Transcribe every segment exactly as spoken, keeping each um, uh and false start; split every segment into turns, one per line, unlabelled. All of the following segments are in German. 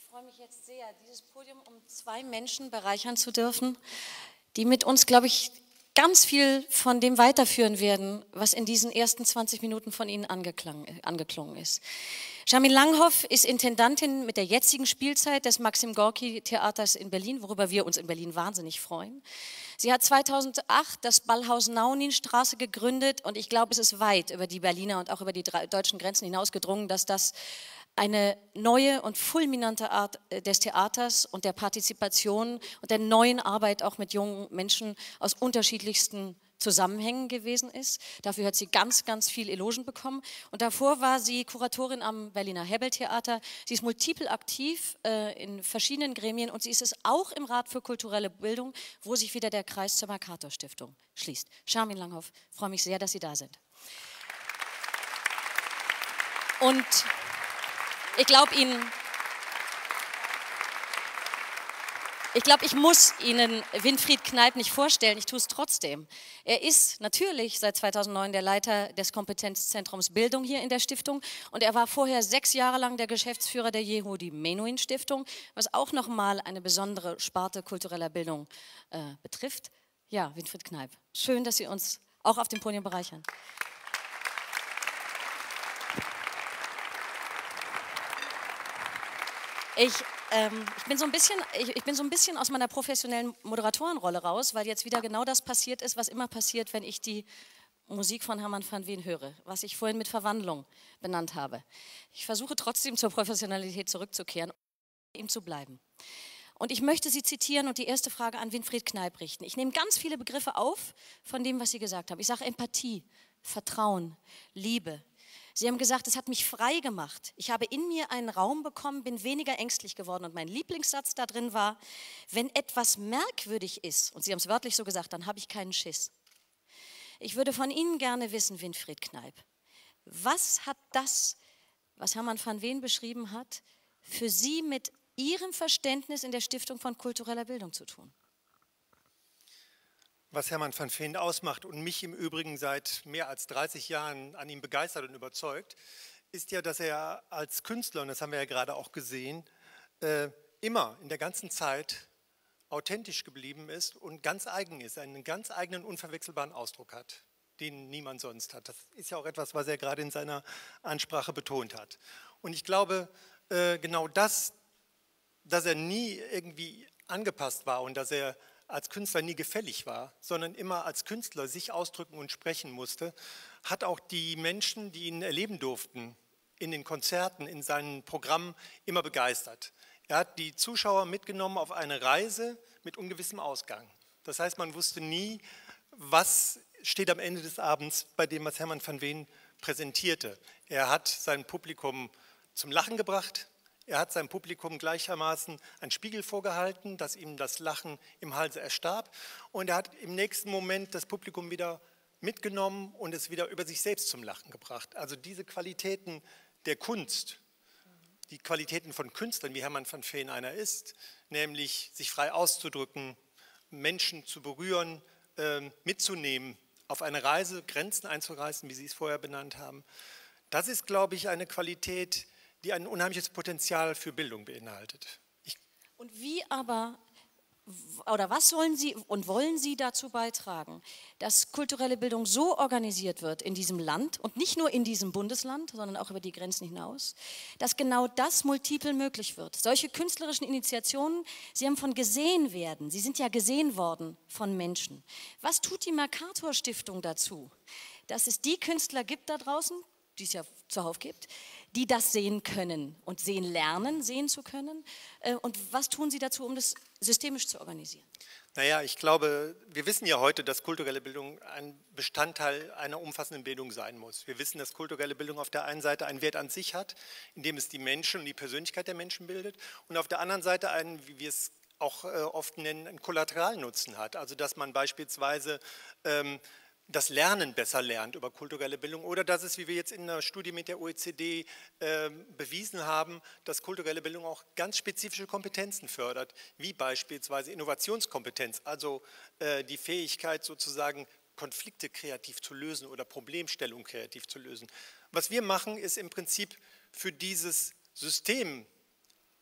freue mich jetzt sehr, dieses Podium um zwei Menschen bereichern zu dürfen, die mit uns, glaube ich, ganz viel von dem weiterführen werden, was in diesen ersten zwanzig Minuten von Ihnen angeklungen ist. Charmin Langhoff ist Intendantin mit der jetzigen Spielzeit des Maxim Gorki Theaters in Berlin, worüber wir uns in Berlin wahnsinnig freuen. Sie hat zweitausendacht das Ballhaus Nauninstraße gegründet und ich glaube, es ist weit über die Berliner und auch über die deutschen Grenzen hinaus gedrungen, dass das eine neue und fulminante Art des Theaters und der Partizipation und der neuen Arbeit auch mit jungen Menschen aus unterschiedlichsten Zusammenhängen gewesen ist. Dafür hat sie ganz, ganz viel Elogen bekommen. Und davor war sie Kuratorin am Berliner Hebbel-Theater. Sie ist multiple aktiv äh, in verschiedenen Gremien und sie ist es auch im Rat für kulturelle Bildung, wo sich wieder der Kreis zur Mercator-Stiftung schließt. Charmin Langhoff, freue mich sehr, dass Sie da sind. Und ich glaube Ihnen, ich glaube, ich muss Ihnen Winfried Kneip nicht vorstellen, ich tue es trotzdem. Er ist natürlich seit zweitausendneun der Leiter des Kompetenzzentrums Bildung hier in der Stiftung und er war vorher sechs Jahre lang der Geschäftsführer der Yehudi Menuhin Stiftung, was auch nochmal eine besondere Sparte kultureller Bildung äh, betrifft. Ja, Winfried Kneip, schön, dass Sie uns auch auf dem Podium bereichern. Ich, ähm, ich, bin so ein bisschen, ich, ich bin so ein bisschen aus meiner professionellen Moderatorenrolle raus, weil jetzt wieder genau das passiert ist, was immer passiert, wenn ich die Musik von Hermann van Veen höre, was ich vorhin mit Verwandlung benannt habe. Ich versuche trotzdem zur Professionalität zurückzukehren, um ihm zu bleiben. Und ich möchte Sie zitieren und die erste Frage an Winfried Kneip richten. Ich nehme ganz viele Begriffe auf von dem, was Sie gesagt haben. Ich sage Empathie, Vertrauen, Liebe. Sie haben gesagt, es hat mich frei gemacht. Ich habe in mir einen Raum bekommen, bin weniger ängstlich geworden. Und mein Lieblingssatz da drin war, wenn etwas merkwürdig ist, und Sie haben es wörtlich so gesagt, dann habe ich keinen Schiss. Ich würde von Ihnen gerne wissen, Winfried Kneip, was hat das, was Hermann van Veen beschrieben hat, für Sie mit Ihrem Verständnis in der Stiftung von kultureller Bildung zu tun?
Was Hermann van Veen ausmacht und mich im Übrigen seit mehr als dreißig Jahren an ihm begeistert und überzeugt, ist ja, dass er als Künstler, und das haben wir ja gerade auch gesehen, äh, immer in der ganzen Zeit authentisch geblieben ist und ganz eigen ist, einen ganz eigenen, unverwechselbaren Ausdruck hat, den niemand sonst hat. Das ist ja auch etwas, was er gerade in seiner Ansprache betont hat. Und ich glaube, äh, genau das, dass er nie irgendwie angepasst war und dass er als Künstler nie gefällig war, sondern immer als Künstler sich ausdrücken und sprechen musste, hat auch die Menschen, die ihn erleben durften, in den Konzerten, in seinen Programmen immer begeistert. Er hat die Zuschauer mitgenommen auf eine Reise mit ungewissem Ausgang. Das heißt, man wusste nie, was steht am Ende des Abends bei dem, was Hermann van Veen präsentierte. Er hat sein Publikum zum Lachen gebracht. Er hat seinem Publikum gleichermaßen einen Spiegel vorgehalten, dass ihm das Lachen im Halse erstarb. Und er hat im nächsten Moment das Publikum wieder mitgenommen und es wieder über sich selbst zum Lachen gebracht. Also diese Qualitäten der Kunst, die Qualitäten von Künstlern, wie Hermann van Veen einer ist, nämlich sich frei auszudrücken, Menschen zu berühren, äh, mitzunehmen, auf eine Reise, Grenzen einzureißen, wie Sie es vorher benannt haben. Das ist, glaube ich, eine Qualität, die ein unheimliches Potenzial für Bildung beinhaltet. Ich
und wie aber, oder was sollen Sie und wollen Sie dazu beitragen, dass kulturelle Bildung so organisiert wird in diesem Land und nicht nur in diesem Bundesland, sondern auch über die Grenzen hinaus, dass genau das multiple möglich wird? Solche künstlerischen Initiationen, Sie haben von gesehen werden, Sie sind ja gesehen worden von Menschen. Was tut die Mercator-Stiftung dazu, dass es die Künstler gibt da draußen, die es ja zuhauf gibt, die das sehen können und sehen lernen, sehen zu können? Und was tun Sie dazu, um das systemisch zu organisieren?
Naja, ich glaube, wir wissen ja heute, dass kulturelle Bildung ein Bestandteil einer umfassenden Bildung sein muss. Wir wissen, dass kulturelle Bildung auf der einen Seite einen Wert an sich hat, indem es die Menschen und die Persönlichkeit der Menschen bildet, und auf der anderen Seite einen, wie wir es auch oft nennen, einen Kollateralnutzen hat. Also dass man beispielsweise ähm, das Lernen besser lernt über kulturelle Bildung oder dass es, wie wir jetzt in einer Studie mit der O E C D äh, bewiesen haben, dass kulturelle Bildung auch ganz spezifische Kompetenzen fördert, wie beispielsweise Innovationskompetenz, also äh, die Fähigkeit sozusagen Konflikte kreativ zu lösen oder Problemstellungen kreativ zu lösen. Was wir machen, ist im Prinzip für dieses System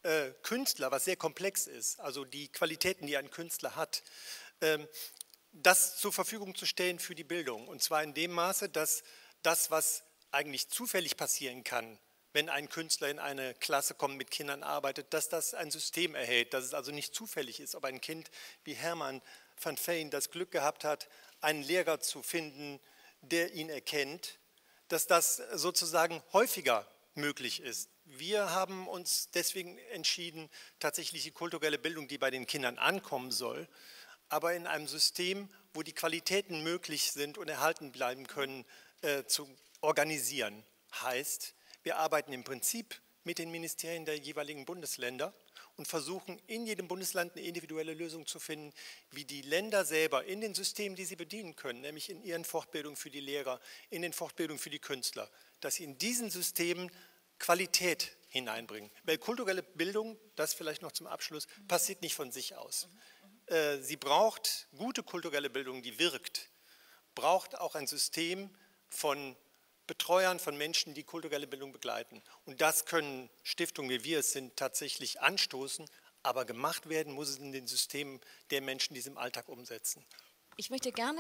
äh, Künstler, was sehr komplex ist, also die Qualitäten, die ein Künstler hat, ähm, das zur Verfügung zu stellen für die Bildung. Und zwar in dem Maße, dass das, was eigentlich zufällig passieren kann, wenn ein Künstler in eine Klasse kommt, mit Kindern arbeitet, dass das ein System erhält, dass es also nicht zufällig ist, ob ein Kind wie Hermann van Veen das Glück gehabt hat, einen Lehrer zu finden, der ihn erkennt, dass das sozusagen häufiger möglich ist. Wir haben uns deswegen entschieden, tatsächlich die kulturelle Bildung, die bei den Kindern ankommen soll, aber in einem System, wo die Qualitäten möglich sind und erhalten bleiben können, äh, zu organisieren. Heißt, wir arbeiten im Prinzip mit den Ministerien der jeweiligen Bundesländer und versuchen in jedem Bundesland eine individuelle Lösung zu finden, wie die Länder selber in den Systemen, die sie bedienen können, nämlich in ihren Fortbildungen für die Lehrer, in den Fortbildungen für die Künstler, dass sie in diesen Systemen Qualität hineinbringen. Weil kulturelle Bildung, das vielleicht noch zum Abschluss, passiert nicht von sich aus. Sie braucht gute kulturelle Bildung, die wirkt, braucht auch ein System von Betreuern, von Menschen, die kulturelle Bildung begleiten. Und das können Stiftungen, wie wir es sind, tatsächlich anstoßen, aber gemacht werden muss es in den Systemen der Menschen, die es im Alltag umsetzen.
Ich möchte gerne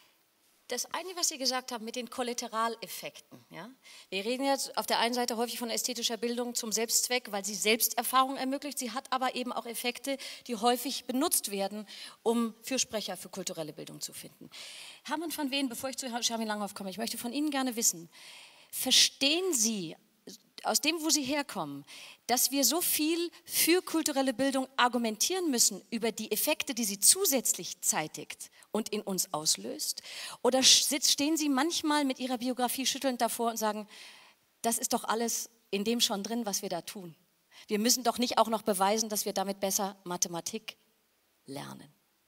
das eine, was Sie gesagt haben, mit den Kollateraleffekten. Ja? Wir reden jetzt auf der einen Seite häufig von ästhetischer Bildung zum Selbstzweck, weil sie Selbsterfahrung ermöglicht. Sie hat aber eben auch Effekte, die häufig benutzt werden, um Fürsprecher für kulturelle Bildung zu finden. Hermann van Veen, bevor ich zu Charmin Langhoff komme, ich möchte von Ihnen gerne wissen, verstehen Sie aus dem, wo Sie herkommen, dass wir so viel für kulturelle Bildung argumentieren müssen über die Effekte, die sie zusätzlich zeitigt und in uns auslöst? Oder stehen Sie manchmal mit Ihrer Biografie schüttelnd davor und sagen, das ist doch alles in dem schon drin, was wir da tun? Wir müssen doch nicht auch noch beweisen, dass wir damit besser Mathematik lernen.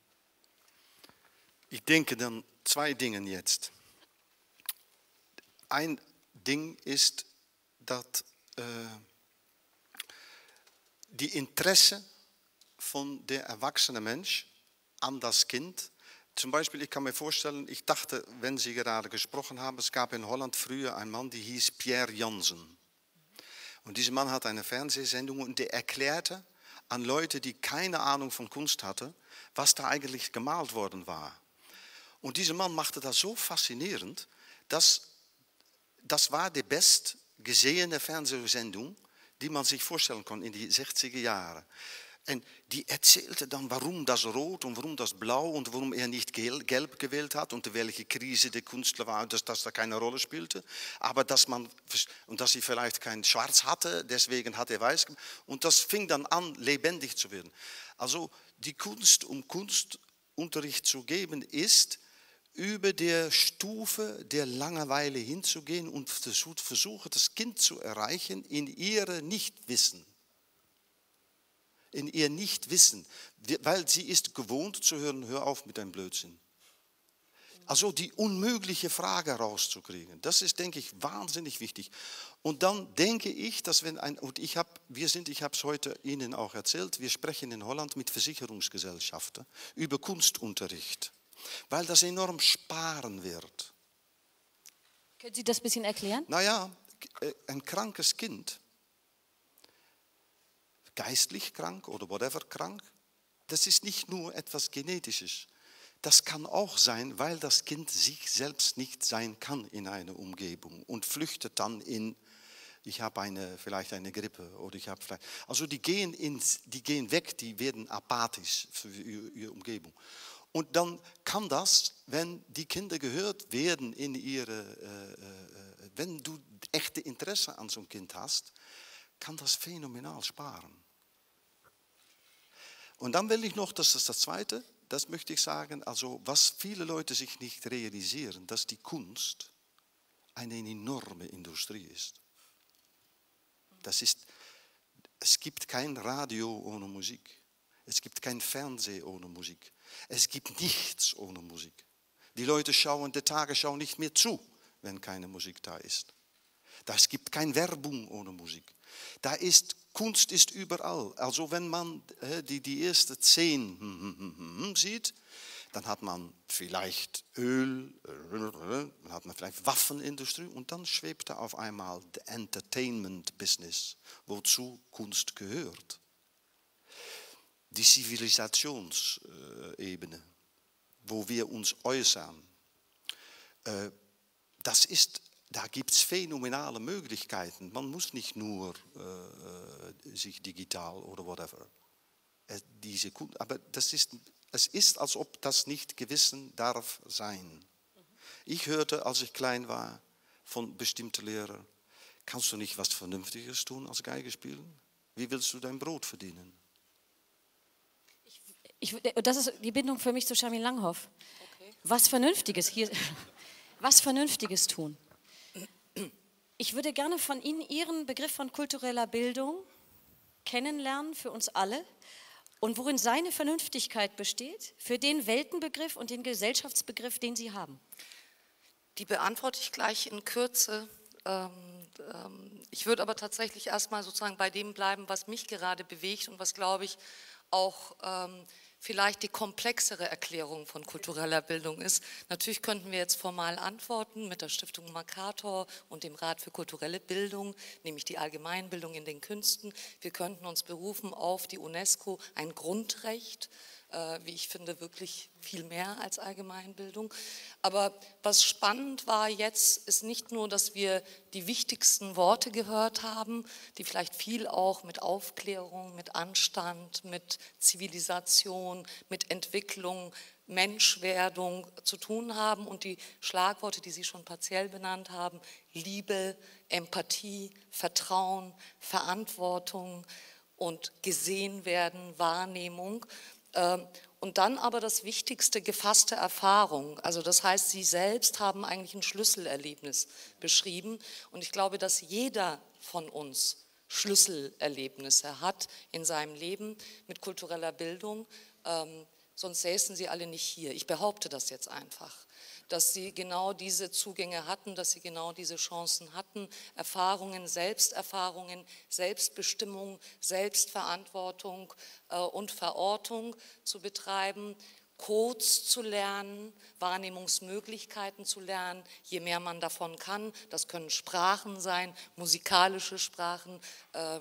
Ich denke dann zwei Dinge jetzt. Ein Ding ist, dat uh, die Interesse von der erwachsene Mensch an das Kind, zum Beispiel, ich kann mir vorstellen, ich dachte, wenn Sie gerade gesprochen haben, es gab in Holland früher einen Mann, der hieß Pierre Jansen. Und dieser Mann hatte eine Fernsehsendung und der erklärte an Leute, die keine Ahnung von Kunst hatten, was da eigentlich gemalt worden war. Und dieser Mann machte das so faszinierend, dass das war die best gesehene Fernsehsendung, die man sich vorstellen kann in die sechziger Jahre. Und die erzählte dann, warum das Rot und warum das Blau und warum er nicht Gelb gewählt hat und welche Krise der Künstler war, dass das da keine Rolle spielte. Aber dass man, und dass sie vielleicht kein Schwarz hatte, deswegen hat er Weiß gemacht. Und das fing dann an, lebendig zu werden. Also die Kunst, um Kunstunterricht zu geben, ist, über der Stufe der Langeweile hinzugehen und versuchen, das Kind zu erreichen in ihre Nichtwissen. In ihr Nichtwissen, weil sie ist gewohnt zu hören, hör auf mit deinem Blödsinn. Also die unmögliche Frage rauszukriegen, das ist, denke ich, wahnsinnig wichtig. Und dann denke ich, dass wenn ein, und ich habe, wir sind, ich habe es heute Ihnen auch erzählt, wir sprechen in Holland mit Versicherungsgesellschaften über Kunstunterricht. Weil das enorm sparen wird.
Können Sie das ein bisschen erklären?
Naja, ein krankes Kind, geistlich krank oder whatever krank, das ist nicht nur etwas Genetisches. Das kann auch sein, weil das Kind sich selbst nicht sein kann in einer Umgebung und flüchtet dann in, ich habe eine, vielleicht eine Grippe oder ich habe vielleicht, also die gehen, ins, die gehen weg, die werden apathisch für ihre, ihre Umgebung. Und dann kann das, wenn die Kinder gehört werden in ihre, äh, äh, wenn du echte Interesse an so einem Kind hast, kann das phänomenal sparen. Und dann will ich noch, das ist das Zweite, das möchte ich sagen, also was viele Leute sich nicht realisieren, dass die Kunst eine enorme Industrie ist. Das ist, es gibt kein Radio ohne Musik, es gibt kein Fernsehen ohne Musik. Es gibt nichts ohne Musik. Die Leute schauen der Tagesschau nicht mehr zu, wenn keine Musik da ist. Es gibt keine Werbung ohne Musik. Da ist, Kunst ist überall. Also wenn man äh, die, die erste zehn hm, hm, hm, hm, sieht, dann hat man vielleicht Öl, äh, dann hat man vielleicht Waffenindustrie und dann schwebt da auf einmal der Entertainment-Business, wozu Kunst gehört. die Zivilisationsebene, wo wir uns äußern. Äh, das ist, da gibt es phänomenale Möglichkeiten. Man muss nicht nur äh, sich digital oder whatever. Äh, diese, aber das ist, es ist, als ob das nicht gewissen darf sein. Ich hörte, als ich klein war, von bestimmten Lehrern, kannst du nicht was Vernünftiges tun als Geige spielen? Wie willst du dein Brot verdienen?
Ich, das ist die Bindung für mich zu Charmin Langhoff. Okay. Was Vernünftiges hier, was Vernünftiges tun. Ich würde gerne von Ihnen Ihren Begriff von kultureller Bildung kennenlernen für uns alle und worin seine Vernünftigkeit besteht für den Weltenbegriff und den Gesellschaftsbegriff, den Sie haben.
Die beantworte ich gleich in Kürze. Ich würde aber tatsächlich erstmal sozusagen bei dem bleiben, was mich gerade bewegt und was, glaube ich, auch vielleicht die komplexere Erklärung von kultureller Bildung ist. Natürlich könnten wir jetzt formal antworten mit der Stiftung Mercator und dem Rat für kulturelle Bildung, nämlich die Allgemeinbildung in den Künsten. Wir könnten uns berufen auf die UNESCO, ein Grundrecht, wie ich finde, wirklich viel mehr als Allgemeinbildung. Aber was spannend war jetzt, ist nicht nur, dass wir die wichtigsten Worte gehört haben, die vielleicht viel auch mit Aufklärung, mit Anstand, mit Zivilisation, mit Entwicklung, Menschwerdung zu tun haben und die Schlagworte, die Sie schon partiell benannt haben, Liebe, Empathie, Vertrauen, Verantwortung und gesehen werden, Wahrnehmung. Und dann aber das Wichtigste, gefasste Erfahrung. Also das heißt, Sie selbst haben eigentlich ein Schlüsselerlebnis beschrieben. Und ich glaube, dass jeder von uns Schlüsselerlebnisse hat in seinem Leben mit kultureller Bildung. Ähm, sonst säßen Sie alle nicht hier. Ich behaupte das jetzt einfach, dass Sie genau diese Zugänge hatten, dass Sie genau diese Chancen hatten, Erfahrungen, Selbsterfahrungen, Selbstbestimmung, Selbstverantwortung äh, und Verortung zu betreiben, Codes zu lernen, Wahrnehmungsmöglichkeiten zu lernen, je mehr man davon kann. Das können Sprachen sein, musikalische Sprachen, ähm,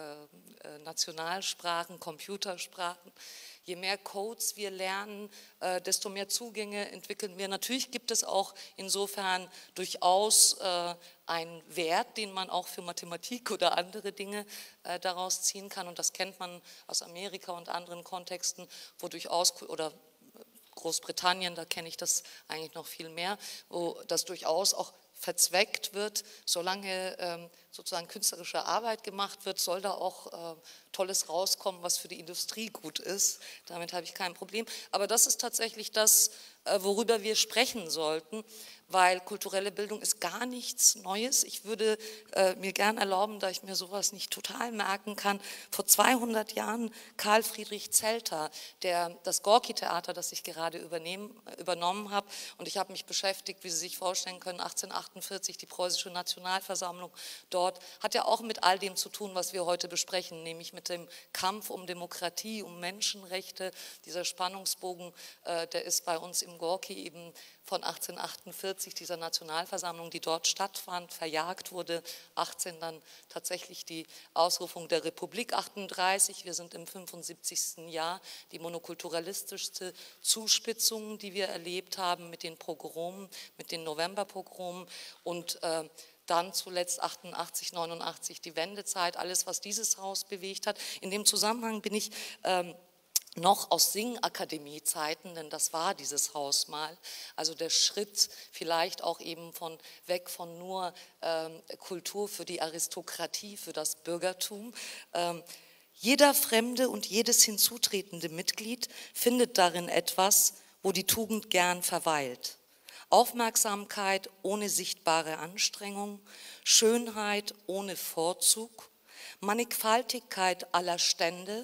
äh, Nationalsprachen, Computersprachen. Je mehr Codes wir lernen, äh, desto mehr Zugänge entwickeln wir. Natürlich gibt es auch insofern durchaus äh, einen Wert, den man auch für Mathematik oder andere Dinge äh, daraus ziehen kann. Und das kennt man aus Amerika und anderen Kontexten, wo durchaus, oder Großbritannien, da kenne ich das eigentlich noch viel mehr, wo das durchaus auch verzweckt wird, solange ähm, sozusagen künstlerische Arbeit gemacht wird, soll da auch äh, Tolles rauskommen, was für die Industrie gut ist. Damit habe ich kein Problem. Aber das ist tatsächlich das, äh, worüber wir sprechen sollten, weil kulturelle Bildung ist gar nichts Neues. Ich würde äh, mir gern erlauben, da ich mir sowas nicht total merken kann, vor zweihundert Jahren Karl Friedrich Zelter, der das Gorki-Theater, das ich gerade übernehmen, übernommen habe, und ich habe mich beschäftigt, wie Sie sich vorstellen können, achtzehnhundertachtundvierzig, die preußische Nationalversammlung dort, hat ja auch mit all dem zu tun, was wir heute besprechen, nämlich mit dem Kampf um Demokratie, um Menschenrechte. Dieser Spannungsbogen, äh, der ist bei uns im Gorki eben von achtzehnhundertachtundvierzig, dieser Nationalversammlung, die dort stattfand, verjagt wurde, achtzehn dann tatsächlich die Ausrufung der Republik, achtunddreißig, wir sind im fünfundsiebzigsten Jahr, die monokulturalistischste Zuspitzung, die wir erlebt haben mit den Pogromen, mit den Novemberpogromen und äh, dann zuletzt achtundachtzig, neunundachtzig die Wendezeit, alles, was dieses Haus bewegt hat. In dem Zusammenhang bin ich ähm, noch aus Singakademie-Zeiten, denn das war dieses Haus mal, also der Schritt vielleicht auch eben von weg von nur ähm, Kultur für die Aristokratie, für das Bürgertum. Ähm, jeder fremde und jedes hinzutretende Mitglied findet darin etwas, wo die Tugend gern verweilt. Aufmerksamkeit ohne sichtbare Anstrengung, Schönheit ohne Vorzug, Mannigfaltigkeit aller Stände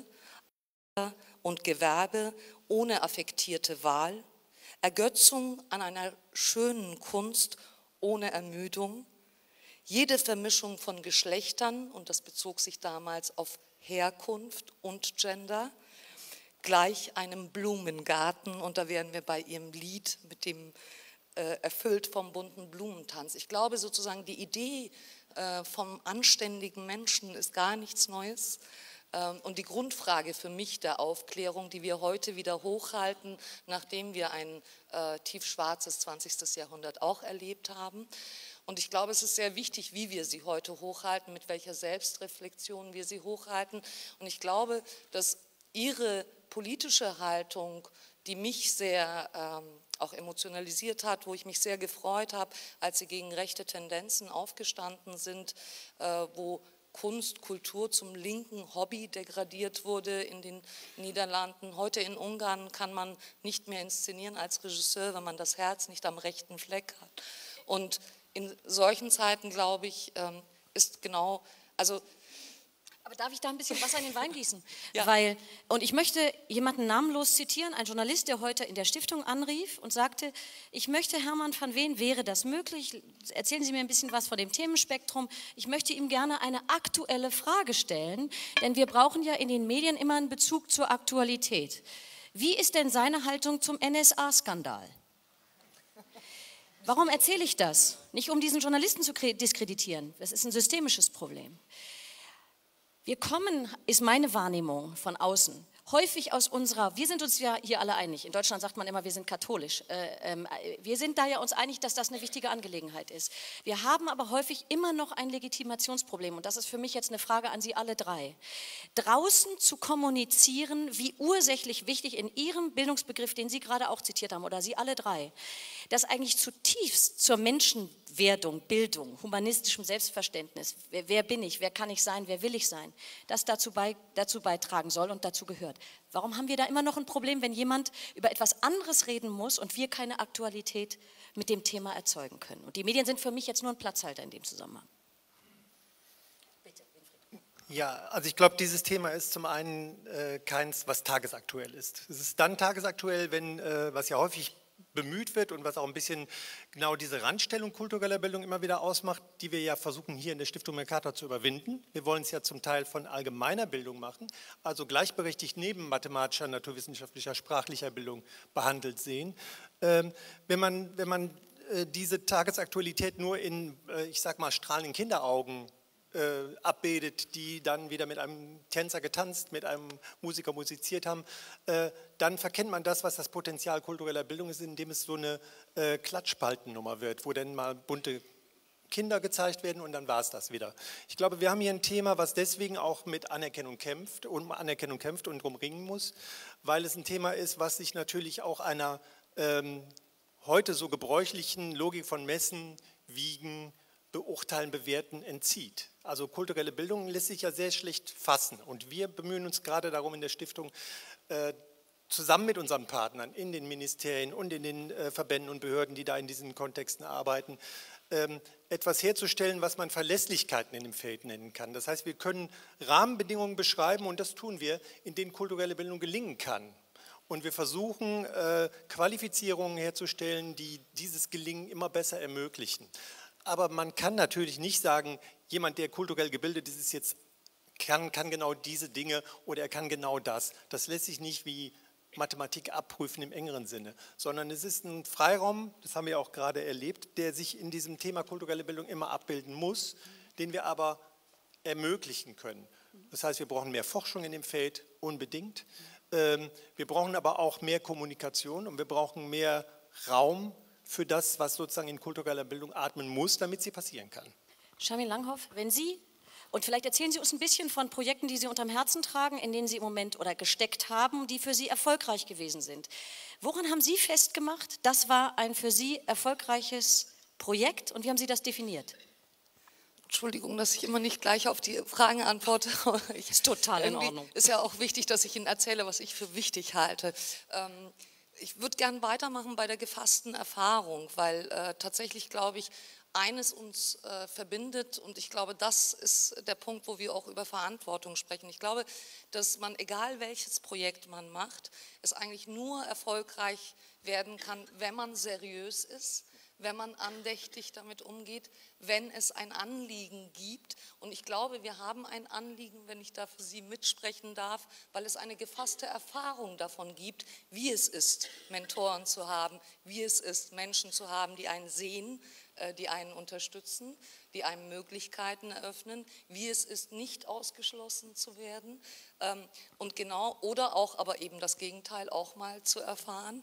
und Gewerbe ohne affektierte Wahl, Ergötzung an einer schönen Kunst ohne Ermüdung, jede Vermischung von Geschlechtern, und das bezog sich damals auf Herkunft und Gender, gleich einem Blumengarten, und da wären wir bei Ihrem Lied mit dem äh, erfüllt vom bunten Blumentanz. Ich glaube sozusagen, die Idee äh, vom anständigen Menschen ist gar nichts Neues. Und die Grundfrage für mich der Aufklärung, die wir heute wieder hochhalten, nachdem wir ein äh, tiefschwarzes zwanzigstes Jahrhundert auch erlebt haben. Und ich glaube, es ist sehr wichtig, wie wir sie heute hochhalten, mit welcher Selbstreflexion wir sie hochhalten. Und ich glaube, dass Ihre politische Haltung, die mich sehr ähm, auch emotionalisiert hat, wo ich mich sehr gefreut habe, als Sie gegen rechte Tendenzen aufgestanden sind, äh, wo Kunst, Kultur zum linken Hobby degradiert wurde in den Niederlanden. Heute in Ungarn kann man nicht mehr inszenieren als Regisseur, wenn man das Herz nicht am rechten Fleck hat. Und in solchen Zeiten, glaube ich, ist genau, also
Aber darf ich da ein bisschen Wasser in den Wein gießen?
Ja.
Weil, und ich möchte jemanden namenlos zitieren, ein Journalist, der heute in der Stiftung anrief und sagte, ich möchte Hermann van Veen, wäre das möglich? Erzählen Sie mir ein bisschen was von dem Themenspektrum. Ich möchte ihm gerne eine aktuelle Frage stellen, denn wir brauchen ja in den Medien immer einen Bezug zur Aktualität. Wie ist denn seine Haltung zum N S A-Skandal? Warum erzähle ich das? Nicht um diesen Journalisten zu diskreditieren, das ist ein systemisches Problem. Wir kommen, ist meine Wahrnehmung von außen, häufig aus unserer, wir sind uns ja hier alle einig, in Deutschland sagt man immer, wir sind katholisch, äh, äh, wir sind da ja uns einig, dass das eine wichtige Angelegenheit ist. Wir haben aber häufig immer noch ein Legitimationsproblem und das ist für mich jetzt eine Frage an Sie alle drei. Draußen zu kommunizieren, wie ursächlich wichtig in Ihrem Bildungsbegriff, den Sie gerade auch zitiert haben, oder Sie alle drei, das eigentlich zutiefst zur Menschenwerdung, Bildung, humanistischem Selbstverständnis, wer, wer bin ich, wer kann ich sein, wer will ich sein, das dazu, bei, dazu beitragen soll und dazu gehört. Warum haben wir da immer noch ein Problem, wenn jemand über etwas anderes reden muss und wir keine Aktualität mit dem Thema erzeugen können? Und die Medien sind für mich jetzt nur ein Platzhalter in dem Zusammenhang. Bitte, Winfried.
Ja, also ich glaube, dieses Thema ist zum einen äh, keins, was tagesaktuell ist. Es ist dann tagesaktuell, wenn, äh, was ja häufig bemüht wird und was auch ein bisschen genau diese Randstellung kultureller Bildung immer wieder ausmacht, die wir ja versuchen hier in der Stiftung Mercator zu überwinden. Wir wollen es ja zum Teil von allgemeiner Bildung machen, also gleichberechtigt neben mathematischer, naturwissenschaftlicher, sprachlicher Bildung behandelt sehen. Ähm, wenn man, wenn man äh, diese Tagesaktualität nur in, äh, ich sag mal, strahlenden Kinderaugen Äh, abbildet, die dann wieder mit einem Tänzer getanzt, mit einem Musiker musiziert haben, äh, dann verkennt man das, was das Potenzial kultureller Bildung ist, indem es so eine äh, Klatschspaltennummer wird, wo dann mal bunte Kinder gezeigt werden und dann war es das wieder. Ich glaube, wir haben hier ein Thema, was deswegen auch mit Anerkennung kämpft, um Anerkennung kämpft und drum ringen muss, weil es ein Thema ist, was sich natürlich auch einer ähm, heute so gebräuchlichen Logik von Messen, Wiegen, Beurteilen, Bewerten entzieht. Also kulturelle Bildung lässt sich ja sehr schlecht fassen und wir bemühen uns gerade darum in der Stiftung, äh, zusammen mit unseren Partnern in den Ministerien und in den äh, Verbänden und Behörden, die da in diesen Kontexten arbeiten, ähm, etwas herzustellen, was man Verlässlichkeiten in dem Feld nennen kann. Das heißt, wir können Rahmenbedingungen beschreiben und das tun wir, in denen kulturelle Bildung gelingen kann. Und wir versuchen, äh, Qualifizierungen herzustellen, die dieses Gelingen immer besser ermöglichen. Aber man kann natürlich nicht sagen, jemand, der kulturell gebildet ist, ist jetzt, kann, kann genau diese Dinge oder er kann genau das. Das lässt sich nicht wie Mathematik abprüfen im engeren Sinne, sondern es ist ein Freiraum, das haben wir auch gerade erlebt, der sich in diesem Thema kulturelle Bildung immer abbilden muss, den wir aber ermöglichen können. Das heißt, wir brauchen mehr Forschung in dem Feld, unbedingt. Wir brauchen aber auch mehr Kommunikation und wir brauchen mehr Raum für das, was sozusagen in kultureller Bildung atmen muss, damit sie passieren kann.
Charmin Langhoff, wenn Sie, und vielleicht erzählen Sie uns ein bisschen von Projekten, die Sie unterm Herzen tragen, in denen Sie im Moment oder gesteckt haben, die für Sie erfolgreich gewesen sind. Woran haben Sie festgemacht, das war ein für Sie erfolgreiches Projekt und wie haben Sie das definiert?
Entschuldigung, dass ich immer nicht gleich auf die Fragen antworte. Ich,
ist total in Ordnung.
Ist ja auch wichtig, dass ich Ihnen erzähle, was ich für wichtig halte. Ähm, Ich würde gerne weitermachen bei der gefassten Erfahrung, weil äh, tatsächlich, glaube ich, eines uns äh, verbindet und ich glaube, das ist der Punkt, wo wir auch über Verantwortung sprechen. Ich glaube, dass man, egal welches Projekt man macht, es eigentlich nur erfolgreich werden kann, wenn man seriös ist, wenn man andächtig damit umgeht, wenn es ein Anliegen gibt. Und ich glaube, wir haben ein Anliegen, wenn ich da für Sie mitsprechen darf, weil es eine gefasste Erfahrung davon gibt, wie es ist, Mentoren zu haben, wie es ist, Menschen zu haben, die einen sehen, die einen unterstützen, die einem Möglichkeiten eröffnen, wie es ist, nicht ausgeschlossen zu werden und genau, oder auch aber eben das Gegenteil auch mal zu erfahren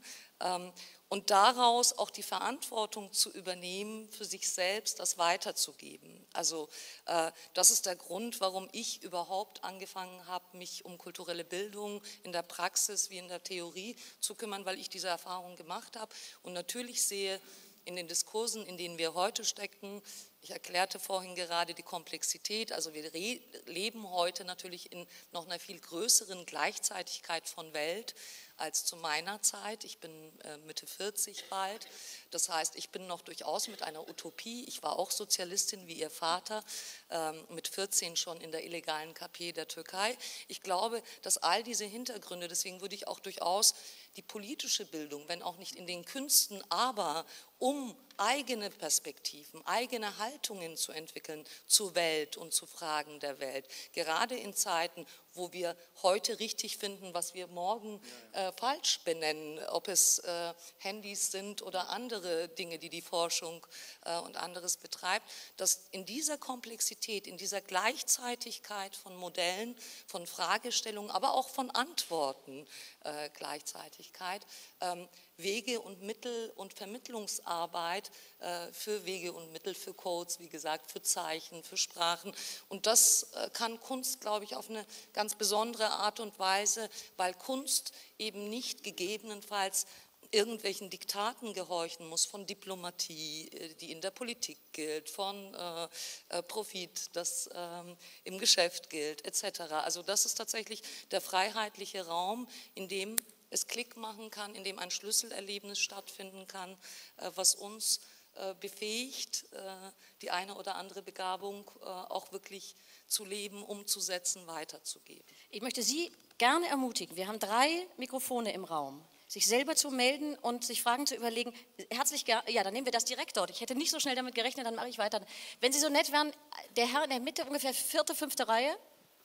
und daraus auch die Verantwortung zu übernehmen, für sich selbst das weiterzugeben. Also das ist der Grund, warum ich überhaupt angefangen habe, mich um kulturelle Bildung in der Praxis wie in der Theorie zu kümmern, weil ich diese Erfahrung gemacht habe und natürlich sehe, in den Diskursen, in denen wir heute stecken, ich erklärte vorhin gerade die Komplexität, also wir leben heute natürlich in noch einer viel größeren Gleichzeitigkeit von Welt als zu meiner Zeit. Ich bin äh, Mitte vierzig bald, das heißt, ich bin noch durchaus mit einer Utopie, ich war auch Sozialistin wie ihr Vater, ähm, mit vierzehn schon in der illegalen K P der Türkei. Ich glaube, dass all diese Hintergründe, deswegen würde ich auch durchaus die politische Bildung, wenn auch nicht in den Künsten, aber um eigene Perspektiven, eigene Haltungen zu entwickeln zur Welt und zu Fragen der Welt. Gerade in Zeiten, wo wir heute richtig finden, was wir morgen äh, falsch benennen, ob es äh, Handys sind oder andere Dinge, die die Forschung äh, und anderes betreibt, dass in dieser Komplexität, in dieser Gleichzeitigkeit von Modellen, von Fragestellungen, aber auch von Antworten, äh, Gleichzeitigkeit, ähm, Wege und Mittel und Vermittlungsarbeit äh, für Wege und Mittel, für Codes, wie gesagt, für Zeichen, für Sprachen. Und das äh, kann Kunst, glaube ich, auf eine ganz besondere Art und Weise, weil Kunst eben nicht gegebenenfalls irgendwelchen Diktaten gehorchen muss, von Diplomatie, die in der Politik gilt, von äh, Profit, das ähm, im Geschäft gilt, et cetera. Also das ist tatsächlich der freiheitliche Raum, in dem es Klick machen kann, in dem ein Schlüsselerlebnis stattfinden kann, äh, was uns äh, befähigt, äh, die eine oder andere Begabung äh, auch wirklich zu leben, umzusetzen, weiterzugeben.
Ich möchte Sie gerne ermutigen, wir haben drei Mikrofone im Raum, sich selber zu melden und sich Fragen zu überlegen. Herzlich gerne, ja, dann nehmen wir das direkt dort. Ich hätte nicht so schnell damit gerechnet, dann mache ich weiter. Wenn Sie so nett wären, der Herr in der Mitte, ungefähr vierte, fünfte Reihe.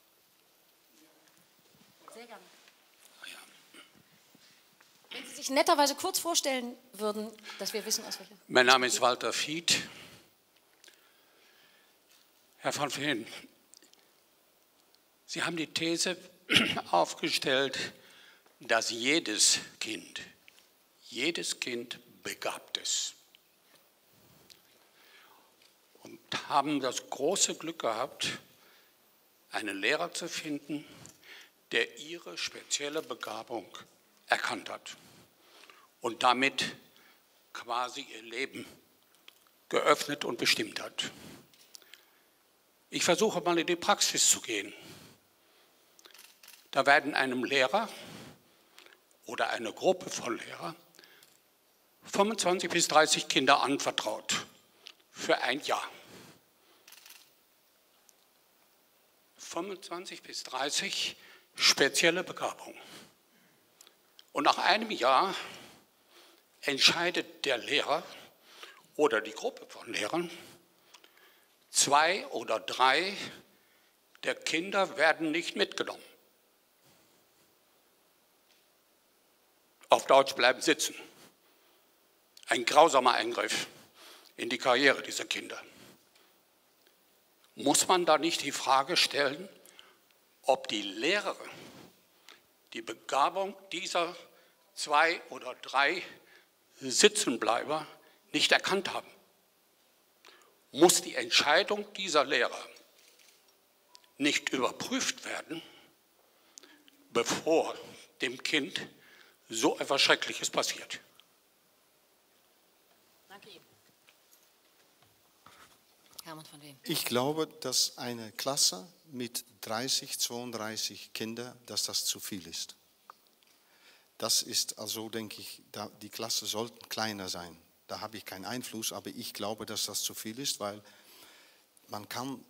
Sehr gerne. Wenn Sie sich netterweise kurz vorstellen würden, dass wir wissen, aus welcher...
Mein Name ist Walter Fied. Herr von Veen, Sie haben die These aufgestellt, dass jedes Kind, jedes Kind begabt ist. Und haben das große Glück gehabt, einen Lehrer zu finden, der ihre spezielle Begabung erkannt hat und damit quasi ihr Leben geöffnet und bestimmt hat. Ich versuche mal in die Praxis zu gehen. Da werden einem Lehrer oder einer Gruppe von Lehrern fünfundzwanzig bis dreißig Kinder anvertraut für ein Jahr. fünfundzwanzig bis dreißig spezielle Begabungen. Und nach einem Jahr entscheidet der Lehrer oder die Gruppe von Lehrern, zwei oder drei der Kinder werden nicht mitgenommen. Auf Deutsch bleiben sitzen. Ein grausamer Eingriff in die Karriere dieser Kinder. Muss man da nicht die Frage stellen, ob die Lehrerin die Begabung dieser zwei oder drei Sitzenbleiber nicht erkannt haben? Muss die Entscheidung dieser Lehrer nicht überprüft werden, bevor dem Kind so etwas Schreckliches passiert?
Danke Ihnen. Hermann von Veen.
Ich glaube, dass eine Klasse mit dreißig, zweiunddreißig Kindern, dass das zu viel ist. Das ist also, denke ich, die Klasse sollten kleiner sein. Da habe ich keinen Einfluss, aber ich glaube, dass das zu viel ist, weil man kann,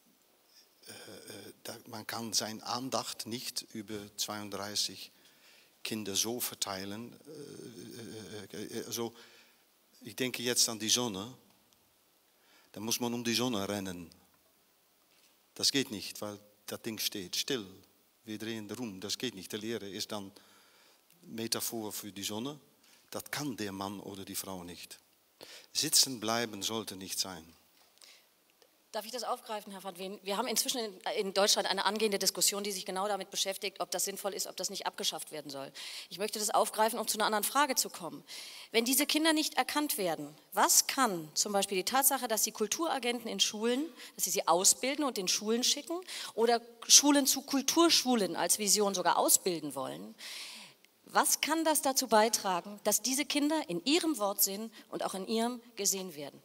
äh, man kann seine Andacht nicht über zweiunddreißig Kinder so verteilen. Äh, äh, also, ich denke jetzt an die Sonne, da muss man um die Sonne rennen. Das geht nicht, weil das Ding steht still. Wir drehen rum, das geht nicht. Der Lehrer ist dann Metaphor für die Sonne. Das kann der Mann oder die Frau nicht. Sitzen bleiben sollte nicht sein.
Darf ich das aufgreifen, Herr van Veen? Wir haben inzwischen in, in Deutschland eine angehende Diskussion, die sich genau damit beschäftigt, ob das sinnvoll ist, ob das nicht abgeschafft werden soll. Ich möchte das aufgreifen, um zu einer anderen Frage zu kommen. Wenn diese Kinder nicht erkannt werden, was kann zum Beispiel die Tatsache, dass die Kulturagenten in Schulen, dass sie sie ausbilden und in Schulen schicken oder Schulen zu Kulturschulen als Vision sogar ausbilden wollen, was kann das dazu beitragen, dass diese Kinder in ihrem Wortsinn und auch in ihrem gesehen werden?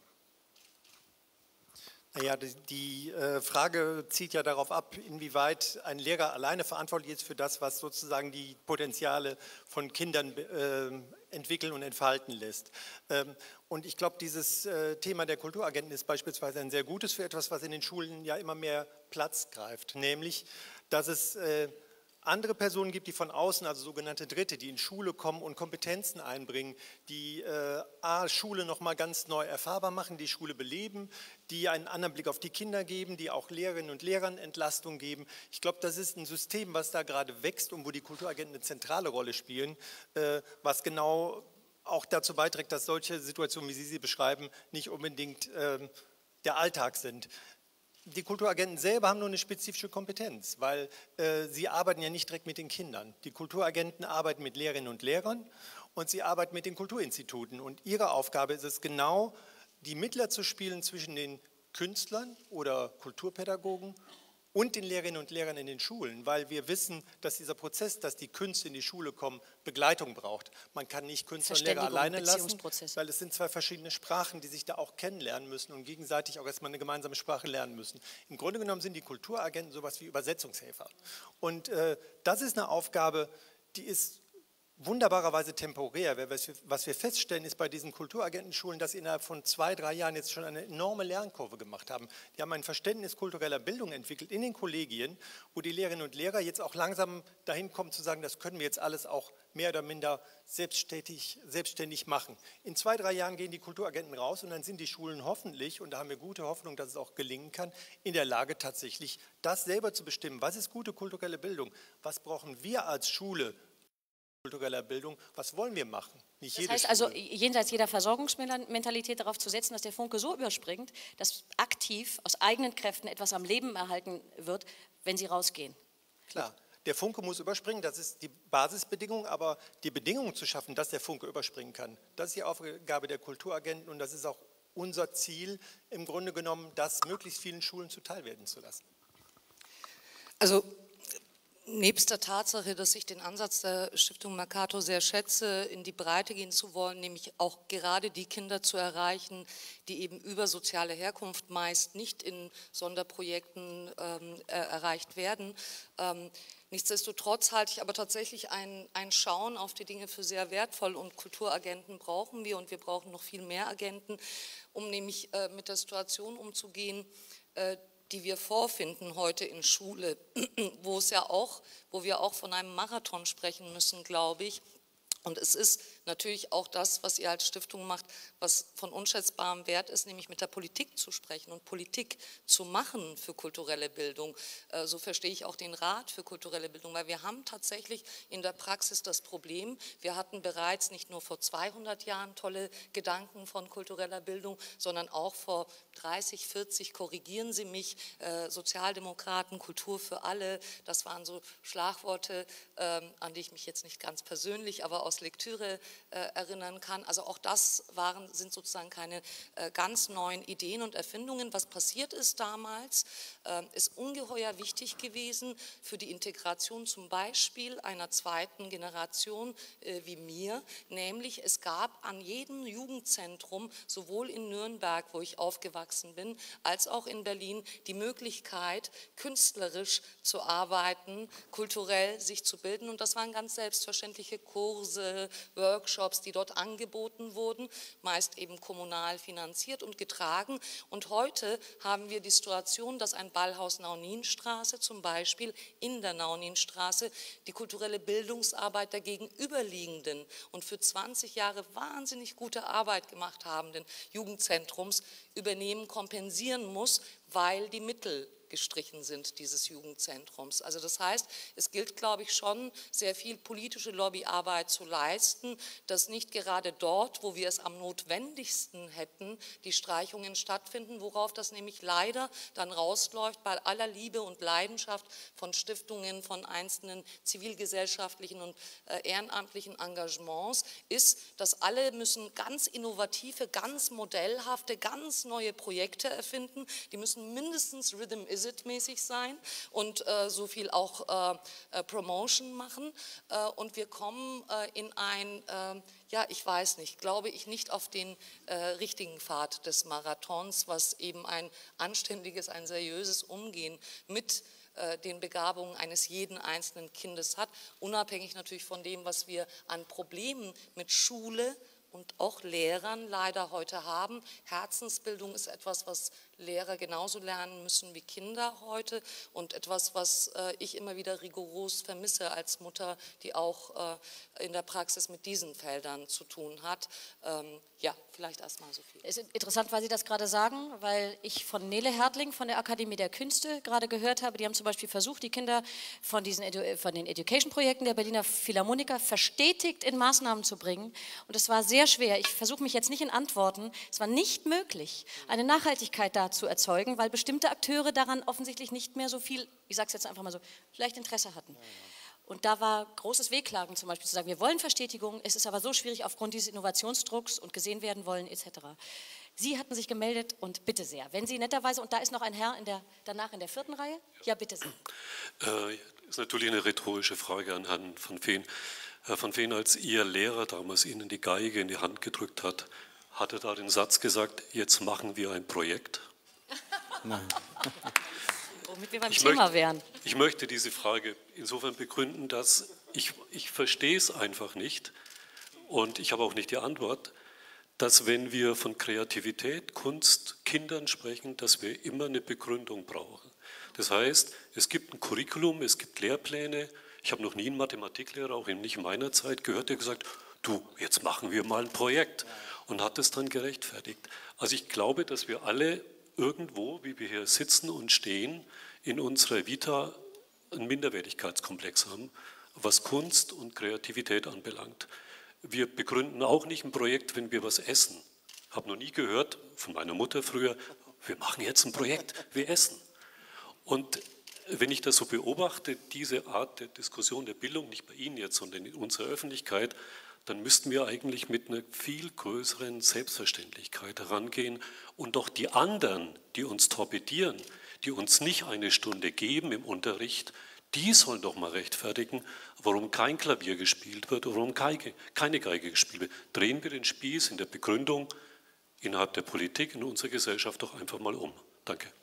Naja, die, die äh, Frage zielt ja darauf ab, inwieweit ein Lehrer alleine verantwortlich ist für das, was sozusagen die Potenziale von Kindern äh, entwickeln und entfalten lässt. Ähm, und ich glaube, dieses äh, Thema der Kulturagenten ist beispielsweise ein sehr gutes für etwas, was in den Schulen ja immer mehr Platz greift, nämlich, dass es äh, andere Personen gibt, die von außen, also sogenannte Dritte, die in Schule kommen und Kompetenzen einbringen, die äh, A, Schule nochmal ganz neu erfahrbar machen, die Schule beleben, die einen anderen Blick auf die Kinder geben, die auch Lehrerinnen und Lehrern Entlastung geben. Ich glaube, das ist ein System, was da gerade wächst und wo die Kulturagenten eine zentrale Rolle spielen, äh, was genau auch dazu beiträgt, dass solche Situationen, wie Sie sie beschreiben, nicht unbedingt äh, der Alltag sind. Die Kulturagenten selber haben nur eine spezifische Kompetenz, weil äh, sie arbeiten ja nicht direkt mit den Kindern. Die Kulturagenten arbeiten mit Lehrerinnen und Lehrern und sie arbeiten mit den Kulturinstituten. Und ihre Aufgabe ist es genau, die Mittler zu spielen zwischen den Künstlern oder Kulturpädagogen und den Lehrerinnen und Lehrern in den Schulen, weil wir wissen, dass dieser Prozess, dass die Künste in die Schule kommen, Begleitung braucht. Man kann nicht Künstler und Lehrer alleine lassen, weil es sind zwei verschiedene Sprachen, die sich da auch kennenlernen müssen und gegenseitig auch erstmal eine gemeinsame Sprache lernen müssen. Im Grunde genommen sind die Kulturagenten sowas wie Übersetzungshelfer. Und äh, das ist eine Aufgabe, die ist wunderbarerweise temporär. Was wir feststellen, ist bei diesen Kulturagentenschulen, dass sie innerhalb von zwei, drei Jahren jetzt schon eine enorme Lernkurve gemacht haben. Die haben ein Verständnis kultureller Bildung entwickelt in den Kollegien, wo die Lehrerinnen und Lehrer jetzt auch langsam dahin kommen zu sagen, das können wir jetzt alles auch mehr oder minder selbstständig, selbstständig machen. In zwei, drei Jahren gehen die Kulturagenten raus und dann sind die Schulen hoffentlich, und da haben wir gute Hoffnung, dass es auch gelingen kann, in der Lage tatsächlich das selber zu bestimmen. Was ist gute kulturelle Bildung? Was brauchen wir als Schule kultureller Bildung, was wollen wir machen? Nicht
das heißt also, jenseits jeder Versorgungsmentalität darauf zu setzen, dass der Funke so überspringt, dass aktiv aus eigenen Kräften etwas am Leben erhalten wird, wenn sie rausgehen.
Klar, der Funke muss überspringen, das ist die Basisbedingung, aber die Bedingungen zu schaffen, dass der Funke überspringen kann, das ist die Aufgabe der Kulturagenten und das ist auch unser Ziel, im Grunde genommen, das möglichst vielen Schulen zuteil werden zu lassen.
Also nebst der Tatsache, dass ich den Ansatz der Stiftung Mercator sehr schätze, in die Breite gehen zu wollen, nämlich auch gerade die Kinder zu erreichen, die eben über soziale Herkunft meist nicht in Sonderprojekten ähm, erreicht werden. Ähm, nichtsdestotrotz halte ich aber tatsächlich ein, ein Schauen auf die Dinge für sehr wertvoll und Kulturagenten brauchen wir und wir brauchen noch viel mehr Agenten, um nämlich äh, mit der Situation umzugehen, äh, die wir vorfinden heute in Schule, wo es ja auch, wo wir auch von einem Marathon sprechen müssen, glaube ich. Und es ist natürlich auch das, was ihr als Stiftung macht, was von unschätzbarem Wert ist, nämlich mit der Politik zu sprechen und Politik zu machen für kulturelle Bildung. So verstehe ich auch den Rat für kulturelle Bildung, weil wir haben tatsächlich in der Praxis das Problem, wir hatten bereits nicht nur vor zweihundert Jahren tolle Gedanken von kultureller Bildung, sondern auch vor dreißig, vierzig, korrigieren Sie mich, äh, Sozialdemokraten, Kultur für alle, das waren so Schlagworte, ähm, an die ich mich jetzt nicht ganz persönlich, aber aus Lektüre äh, erinnern kann. Also auch das waren, sind sozusagen keine äh, ganz neuen Ideen und Erfindungen. Was passiert ist damals, äh, ist ungeheuer wichtig gewesen für die Integration zum Beispiel einer zweiten Generation äh, wie mir, nämlich es gab an jedem Jugendzentrum, sowohl in Nürnberg, wo ich aufgewachsen bin, als auch in Berlin, die Möglichkeit, künstlerisch zu arbeiten, kulturell sich zu bilden und das waren ganz selbstverständliche Kurse, Workshops, die dort angeboten wurden, meist eben kommunal finanziert und getragen. Und heute haben wir die Situation, dass ein Ballhaus Nauninstraße zum Beispiel in der Nauninstraße die kulturelle Bildungsarbeit der gegenüberliegenden und für zwanzig Jahre wahnsinnig gute Arbeit gemacht habenden Jugendzentrums übernehmen, kompensieren muss, weil die Mittel gestrichen sind, dieses Jugendzentrums. Also das heißt, es gilt, glaube ich, schon sehr viel politische Lobbyarbeit zu leisten, dass nicht gerade dort, wo wir es am notwendigsten hätten, die Streichungen stattfinden, worauf das nämlich leider dann rausläuft bei aller Liebe und Leidenschaft von Stiftungen, von einzelnen zivilgesellschaftlichen und äh, ehrenamtlichen Engagements, ist, dass alle müssen ganz innovative, ganz modellhafte, ganz neue Projekte erfinden. Die müssen mindestens Rhythm Is It mäßig sein und äh, so viel auch äh, äh, Promotion machen. Äh, und wir kommen äh, in ein, äh, ja, ich weiß nicht, glaube ich nicht auf den äh, richtigen Pfad des Marathons, was eben ein anständiges, ein seriöses Umgehen mit äh, den Begabungen eines jeden einzelnen Kindes hat, unabhängig natürlich von dem, was wir an Problemen mit Schule und auch Lehrern leider heute haben. Herzensbildung ist etwas, was Lehrer genauso lernen müssen wie Kinder heute und etwas, was äh, ich immer wieder rigoros vermisse als Mutter, die auch äh, in der Praxis mit diesen Feldern zu tun hat. Ähm, ja, vielleicht erstmal so viel.
Es ist interessant, weil Sie das gerade sagen, weil ich von Nele Hertling von der Akademie der Künste gerade gehört habe, die haben zum Beispiel versucht, die Kinder von, diesen Edu von den Education-Projekten der Berliner Philharmoniker verstetigt in Maßnahmen zu bringen und es war sehr schwer. Ich versuche mich jetzt nicht in Antworten, es war nicht möglich, eine Nachhaltigkeit da zu erzeugen, weil bestimmte Akteure daran offensichtlich nicht mehr so viel, ich sage es jetzt einfach mal so, vielleicht Interesse hatten. Und da war großes Wehklagen zum Beispiel zu sagen, wir wollen Verstetigung, es ist aber so schwierig aufgrund dieses Innovationsdrucks und gesehen werden wollen et cetera. Sie hatten sich gemeldet und bitte sehr, wenn Sie netterweise, und da ist noch ein Herr in der, danach in der vierten Reihe, ja bitte sehr.
Das ist natürlich eine rhetorische Frage an Herrn van Veen. Herr van Veen, als Ihr Lehrer damals Ihnen die Geige in die Hand gedrückt hat, hat er da den Satz gesagt, jetzt machen wir ein Projekt?
Nein. Womit wir beim
ich
Thema
möchte,
wären.
Ich möchte diese Frage insofern begründen, dass ich, ich verstehe es einfach nicht und ich habe auch nicht die Antwort, dass wenn wir von Kreativität, Kunst, Kindern sprechen, dass wir immer eine Begründung brauchen. Das heißt, es gibt ein Curriculum, es gibt Lehrpläne. Ich habe noch nie einen Mathematiklehrer, auch nicht in meiner Zeit, gehört, der gesagt, du, jetzt machen wir mal ein Projekt und hat es dann gerechtfertigt. Also ich glaube, dass wir alle irgendwo, wie wir hier sitzen und stehen, in unserer Vita einen Minderwertigkeitskomplex haben, was Kunst und Kreativität anbelangt. Wir begründen auch nicht ein Projekt, wenn wir was essen. Ich habe noch nie gehört von meiner Mutter früher, wir machen jetzt ein Projekt, wir essen. Und wenn ich das so beobachte, diese Art der Diskussion der Bildung, nicht bei Ihnen jetzt, sondern in unserer Öffentlichkeit, dann müssten wir eigentlich mit einer viel größeren Selbstverständlichkeit herangehen und doch die anderen, die uns torpedieren, die uns nicht eine Stunde geben im Unterricht, die sollen doch mal rechtfertigen, warum kein Klavier gespielt wird, warum keine, keine Geige gespielt wird. Drehen wir den Spieß in der Begründung innerhalb der Politik, in unserer Gesellschaft doch einfach mal um. Danke.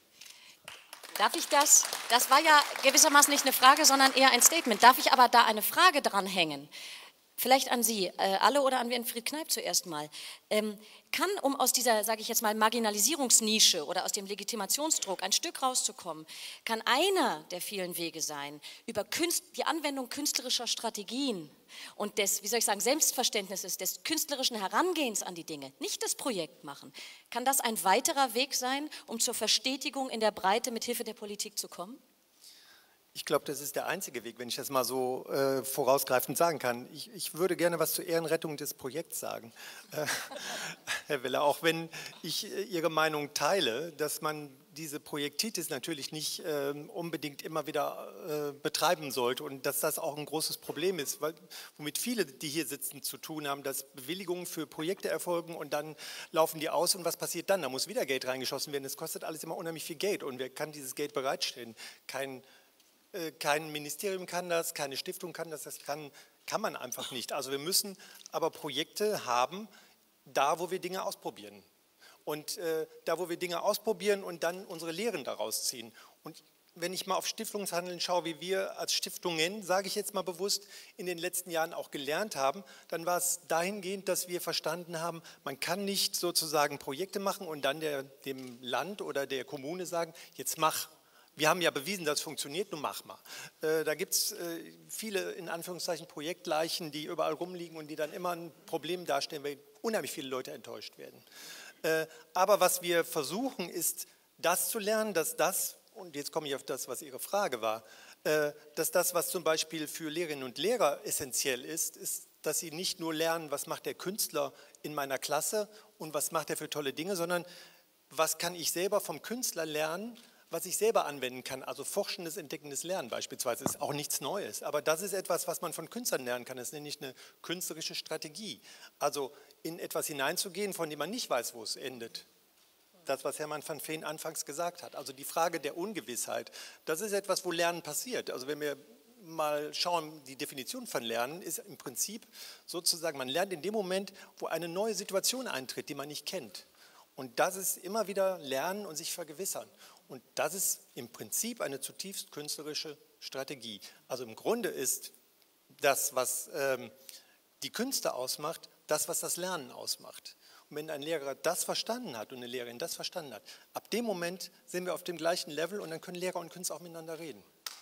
Darf ich das? Das war ja gewissermaßen nicht eine Frage, sondern eher ein Statement. Darf ich aber da eine Frage dranhängen? Vielleicht an Sie, äh, alle oder an Winfried Kneip zuerst mal. Ähm, kann, um aus dieser, sage ich jetzt mal, Marginalisierungsnische oder aus dem Legitimationsdruck ein Stück rauszukommen, kann einer der vielen Wege sein, über Künst, die Anwendung künstlerischer Strategien und des, wie soll ich sagen, Selbstverständnisses, des künstlerischen Herangehens an die Dinge, nicht das Projekt machen, kann das ein weiterer Weg sein, um zur Verstetigung in der Breite mit Hilfe der Politik zu kommen?
Ich glaube, das ist der einzige Weg, wenn ich das mal so äh, vorausgreifend sagen kann. Ich, ich würde gerne was zur Ehrenrettung des Projekts sagen. Äh, Herr Weller, auch wenn ich äh, Ihre Meinung teile, dass man diese Projektitis natürlich nicht äh, unbedingt immer wieder äh, betreiben sollte und dass das auch ein großes Problem ist, weil, womit viele, die hier sitzen, zu tun haben, dass Bewilligungen für Projekte erfolgen und dann laufen die aus und was passiert dann? Da muss wieder Geld reingeschossen werden. Das kostet alles immer unheimlich viel Geld und wer kann dieses Geld bereitstellen? Kein Kein Ministerium kann das, keine Stiftung kann das, das kann, kann man einfach nicht. Also wir müssen aber Projekte haben, da wo wir Dinge ausprobieren. Und äh, da wo wir Dinge ausprobieren und dann unsere Lehren daraus ziehen. Und wenn ich mal auf Stiftungshandeln schaue, wie wir als Stiftungen, sage ich jetzt mal bewusst, in den letzten Jahren auch gelernt haben, dann war es dahingehend, dass wir verstanden haben, man kann nicht sozusagen Projekte machen und dann der, dem Land oder der Kommune sagen, jetzt mach. Wir haben ja bewiesen, dass es funktioniert, nun mach mal. Äh, da gibt es äh, viele, in Anführungszeichen, Projektleichen, die überall rumliegen und die dann immer ein Problem darstellen, weil unheimlich viele Leute enttäuscht werden. Äh, aber was wir versuchen, ist, das zu lernen, dass das und jetzt komme ich auf das, was Ihre Frage war, äh, dass das, was zum Beispiel für Lehrerinnen und Lehrer essentiell ist, ist, dass sie nicht nur lernen, was macht der Künstler in meiner Klasse und was macht er für tolle Dinge, sondern was kann ich selber vom Künstler lernen, was ich selber anwenden kann. Also forschendes, entdeckendes Lernen beispielsweise ist auch nichts Neues, aber das ist etwas, was man von Künstlern lernen kann. Das nenne ich eine künstlerische Strategie. Also in etwas hineinzugehen, von dem man nicht weiß, wo es endet. Das, was Hermann van Veen anfangs gesagt hat. Also die Frage der Ungewissheit, das ist etwas, wo Lernen passiert. Also wenn wir mal schauen, die Definition von Lernen ist im Prinzip sozusagen, man lernt in dem Moment, wo eine neue Situation eintritt, die man nicht kennt. Und das ist immer wieder Lernen und sich vergewissern. Und das ist im Prinzip eine zutiefst künstlerische Strategie. Also im Grunde ist das, was ähm, die Künste ausmacht, das, was das Lernen ausmacht. Und wenn ein Lehrer das verstanden hat und eine Lehrerin das verstanden hat, ab dem Moment sind wir auf dem gleichen Level und dann können Lehrer und Künstler auch miteinander reden.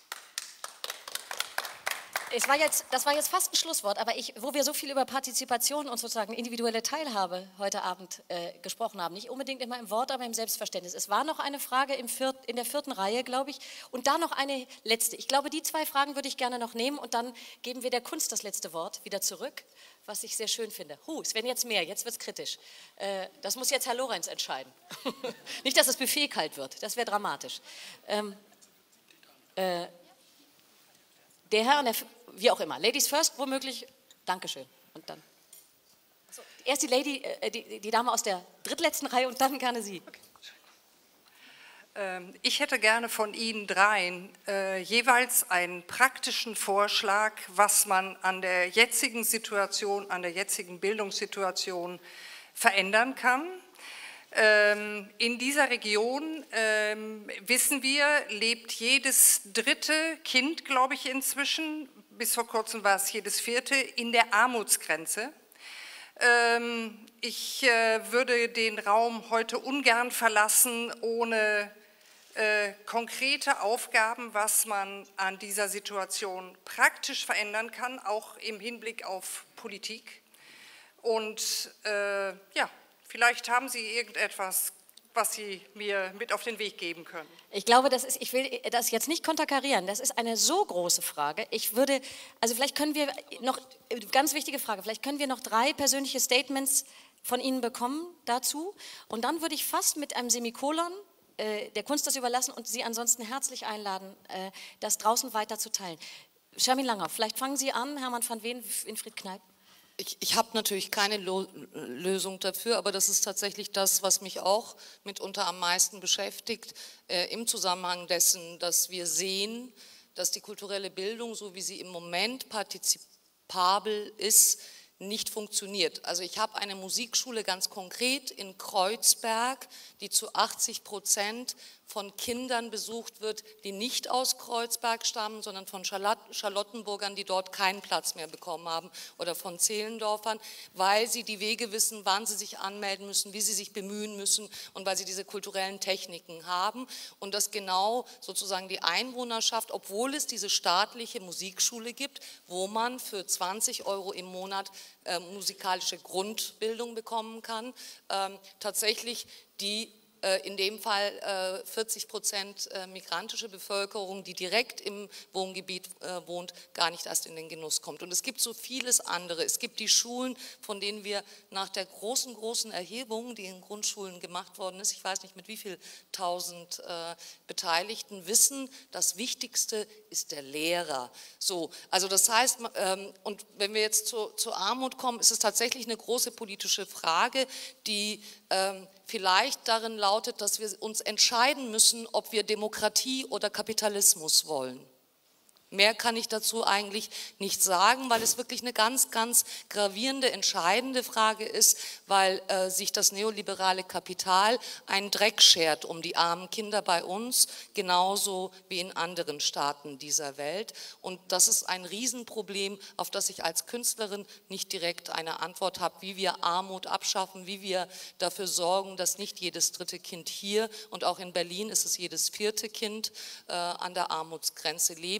Es war jetzt, das war jetzt fast ein Schlusswort, aber ich, wo wir so viel über Partizipation und sozusagen individuelle Teilhabe heute Abend äh, gesprochen haben, nicht unbedingt immer im Wort, aber im Selbstverständnis. Es war noch eine Frage im viert, in der vierten Reihe, glaube ich, und da noch eine letzte. Ich glaube, die zwei Fragen würde ich gerne noch nehmen und dann geben wir der Kunst das letzte Wort wieder zurück, was ich sehr schön finde. Huh, es werden jetzt mehr, jetzt wird es kritisch. Äh, das muss jetzt Herr Lorenz entscheiden. Nicht, dass das Buffet kalt wird, das wäre dramatisch. Ähm, äh, Der Herr, der, wie auch immer, Ladies first, womöglich, Dankeschön. Und dann. Also, erst die Lady, äh, die, die Dame aus der drittletzten Reihe und dann gerne Sie. Okay.
Ähm, ich hätte gerne von Ihnen dreien äh, jeweils einen praktischen Vorschlag, was man an der jetzigen Situation, an der jetzigen Bildungssituation verändern kann. In dieser Region, ähm, wissen wir, lebt jedes dritte Kind, glaube ich inzwischen, bis vor kurzem war es jedes vierte, in der Armutsgrenze. Ähm, ich äh, würde den Raum heute ungern verlassen, ohne äh, konkrete Aufgaben, was man an dieser Situation praktisch verändern kann, auch im Hinblick auf Politik. Und äh, ja, vielleicht haben Sie irgendetwas, was Sie mir mit auf den Weg geben können.
Ich glaube, das ist, ich will das jetzt nicht konterkarieren, das ist eine so große Frage. Ich würde, also vielleicht können wir noch, ganz wichtige Frage, vielleicht können wir noch drei persönliche Statements von Ihnen bekommen dazu. Und dann würde ich fast mit einem Semikolon äh, der Kunst das überlassen und Sie ansonsten herzlich einladen, äh, das draußen weiter zu teilen. Schermin Langer, vielleicht fangen Sie an, Hermann van Veen, Winfried Kneip.
Ich, ich habe natürlich keine Lo Lösung dafür, aber das ist tatsächlich das, was mich auch mitunter am meisten beschäftigt, äh, im Zusammenhang dessen, dass wir sehen, dass die kulturelle Bildung, so wie sie im Moment partizipabel ist, nicht funktioniert. Also ich habe eine Musikschule ganz konkret in Kreuzberg, die zu achtzig Prozent von Kindern besucht wird, die nicht aus Kreuzberg stammen, sondern von Charlottenburgern, die dort keinen Platz mehr bekommen haben, oder von Zehlendorfern, weil sie die Wege wissen, wann sie sich anmelden müssen, wie sie sich bemühen müssen und weil sie diese kulturellen Techniken haben und dass genau sozusagen die Einwohnerschaft, obwohl es diese staatliche Musikschule gibt, wo man für zwanzig Euro im Monat äh, musikalische Grundbildung bekommen kann, ähm, tatsächlich die in dem Fall vierzig Prozent migrantische Bevölkerung, die direkt im Wohngebiet wohnt, gar nicht erst in den Genuss kommt. Und es gibt so vieles andere. Es gibt die Schulen, von denen wir nach der großen, großen Erhebung, die in Grundschulen gemacht worden ist, ich weiß nicht mit wie viel tausend äh, Beteiligten, wissen, das Wichtigste ist der Lehrer. So, also das heißt, ähm, und wenn wir jetzt zu, zur Armut kommen, ist es tatsächlich eine große politische Frage, die ähm, vielleicht darin lautet, dass wir uns entscheiden müssen, ob wir Demokratie oder Kapitalismus wollen. Mehr kann ich dazu eigentlich nicht sagen, weil es wirklich eine ganz, ganz gravierende, entscheidende Frage ist, weil äh, sich das neoliberale Kapital einen Dreck schert um die armen Kinder bei uns, genauso wie in anderen Staaten dieser Welt. Und das ist ein Riesenproblem, auf das ich als Künstlerin nicht direkt eine Antwort habe, wie wir Armut abschaffen, wie wir dafür sorgen, dass nicht jedes dritte Kind hier und auch in Berlin ist es jedes vierte Kind äh, an der Armutsgrenze leben. Ich habe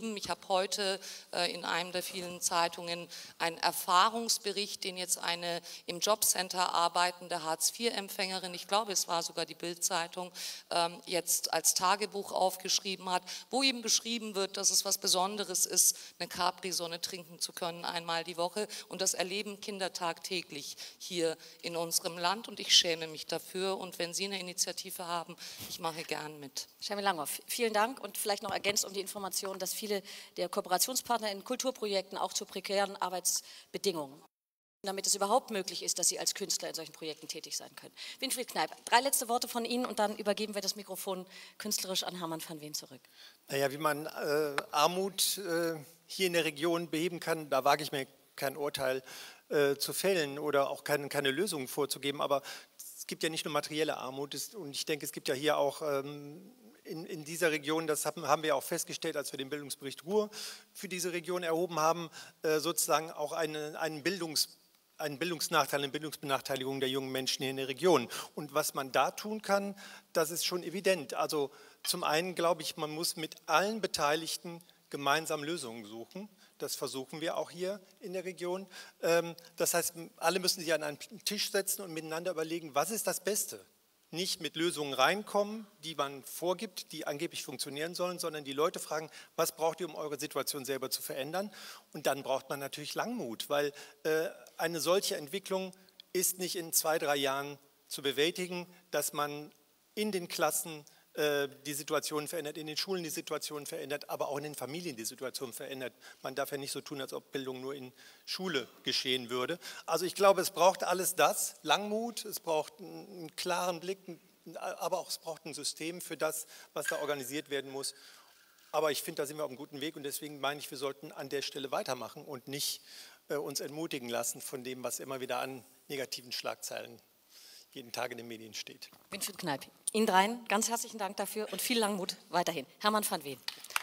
habe heute äh, in einem der vielen Zeitungen einen Erfahrungsbericht, den jetzt eine im Jobcenter arbeitende Hartz vier Empfängerin, ich glaube es war sogar die Bild-Zeitung, ähm, jetzt als Tagebuch aufgeschrieben hat, wo eben beschrieben wird, dass es was Besonderes ist, eine Capri-Sonne trinken zu können einmal die Woche, und das erleben Kinder tagtäglich hier in unserem Land, und ich schäme mich dafür, und wenn Sie eine Initiative haben, ich mache gern mit.
Shermin Langhoff, vielen Dank, und vielleicht noch ergänzt um die Information, dass viele der Kooperationspartner in Kulturprojekten auch zu prekären Arbeitsbedingungen, damit es überhaupt möglich ist, dass Sie als Künstler in solchen Projekten tätig sein können. Winfried Kneip, drei letzte Worte von Ihnen und dann übergeben wir das Mikrofon künstlerisch an Hermann van Veen zurück.
Naja, wie man äh, Armut äh, hier in der Region beheben kann, da wage ich mir kein Urteil äh, zu fällen oder auch keine, keine Lösungen vorzugeben, aber es gibt ja nicht nur materielle Armut, es, und ich denke, es gibt ja hier auch ähm, in, in dieser Region, das haben, haben wir auch festgestellt, als wir den Bildungsbericht Ruhr für diese Region erhoben haben, äh, sozusagen auch eine, einen Bildungs einen Bildungsnachteil, eine Bildungsbenachteiligung der jungen Menschen hier in der Region. Und was man da tun kann, das ist schon evident. Also zum einen glaube ich, man muss mit allen Beteiligten gemeinsam Lösungen suchen. Das versuchen wir auch hier in der Region. Das heißt, alle müssen sich an einen Tisch setzen und miteinander überlegen, was ist das Beste? Nicht mit Lösungen reinkommen, die man vorgibt, die angeblich funktionieren sollen, sondern die Leute fragen, was braucht ihr, um eure Situation selber zu verändern? Und dann braucht man natürlich Langmut, weil äh, eine solche Entwicklung ist nicht in zwei, drei Jahren zu bewältigen, dass man in den Klassen äh, die Situation verändert, in den Schulen die Situation verändert, aber auch in den Familien die Situation verändert. Man darf ja nicht so tun, als ob Bildung nur in Schule geschehen würde. Also ich glaube, es braucht alles das, Langmut, es braucht einen klaren Blick, aber auch es braucht ein System für das, was da organisiert werden muss. Aber ich finde, da sind wir auf einem guten Weg, und deswegen meine ich, wir sollten an der Stelle weitermachen und nicht äh, uns entmutigen lassen von dem, was immer wieder an negativen Schlagzeilen jeden Tag in den Medien steht.
Winfried Kneip, Ihnen dreien ganz herzlichen Dank dafür und viel Langmut weiterhin. Hermann van Veen.